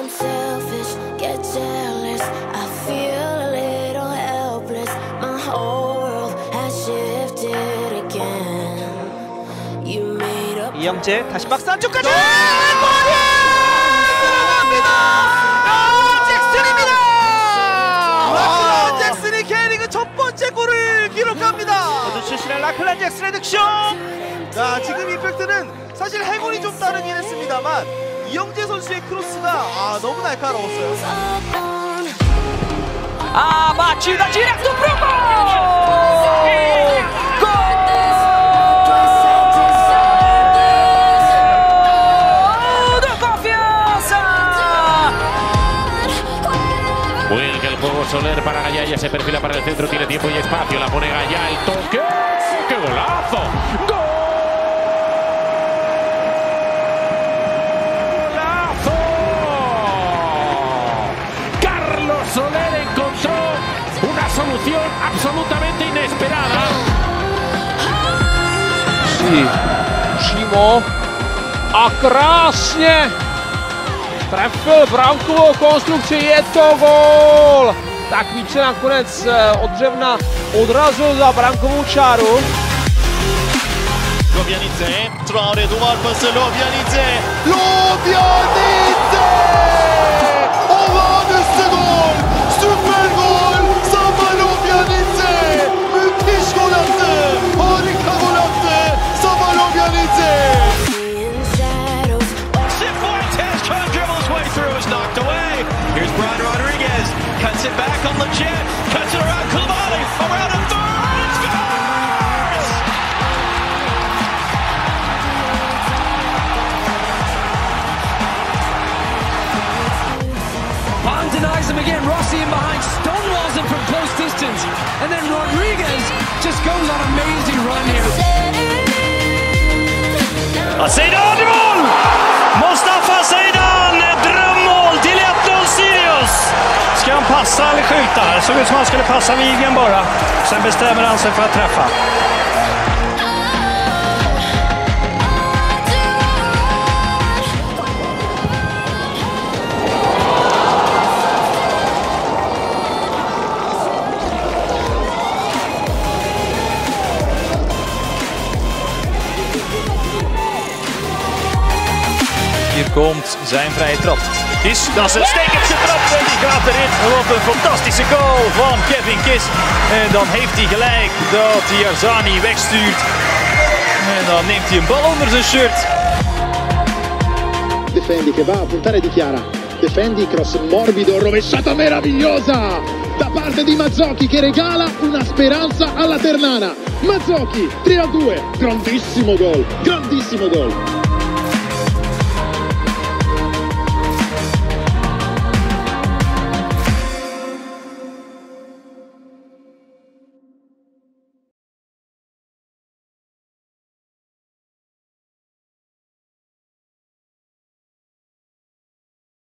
I'm selfish, get jealous. I feel a little helpless. My whole world has shifted again. You made up. 이영재 다시 박스 안쪽까지. 잭슨이 K리그 첫 번째 골을 기록합니다. 모두 출신의 라클란 잭슨의 득점. 자, 지금 임팩트는 사실 행운이 좀 따르긴 했습니다만 이영재 선수의 크로스가 너무 날카로웠어요. batida direto pro gol! Gol do Confianza! Vuelve el juego Soler para Gallá, ya se perfila para el centro, tiene tiempo y espacio, la pone Gallá, el toque. ¡Qué golazo! ¡Gol! Soler encontró una solución absolutamente inesperada. Přímo a krásně trefil brankovou konstrukci, je to gól! Tak míč se nakonec od břevna odrazil za brankovou čáru. Lovjanidze, Traore duvarpası Lovjanidze! Olağanüstü gol! Süper gol! Samba Lovjanidze! Müthiş gol attı! Harika gol attı! Samba Lovjanidze! Cifuentes can't dribble his way through, is knocked away. Here's Brian Rodriguez, cuts it back on Legit, cuts it around Koulibaly, around a third, and scores! Bond denies him again. Rossi in behind, stonewalls him from close distance. And then Rodriguez just goes on an amazing run here. Zidane i mål! Mustafa Zidane, drömmål till 1-0 Sirius! Ska han passa eller skjuta? Det såg ut som han skulle passa Vigen bara. Sen bestämmer han sig för att träffa. Hier komt zijn vrije trap. Dat is een stekendste trap en die gaat erin. Wat een fantastische goal van Kevin Kiss. En dan heeft hij gelijk dat hij Arzani wegstuurt. En dan neemt hij een bal onder zijn shirt. Defendi che va a puntare di Chiara. Defendi, cross morbido, rovesciata meravigliosa da parte di Mazzocchi che regala una speranza alla Ternana. Mazzocchi 3-2, grandissimo gol, grandissimo gol.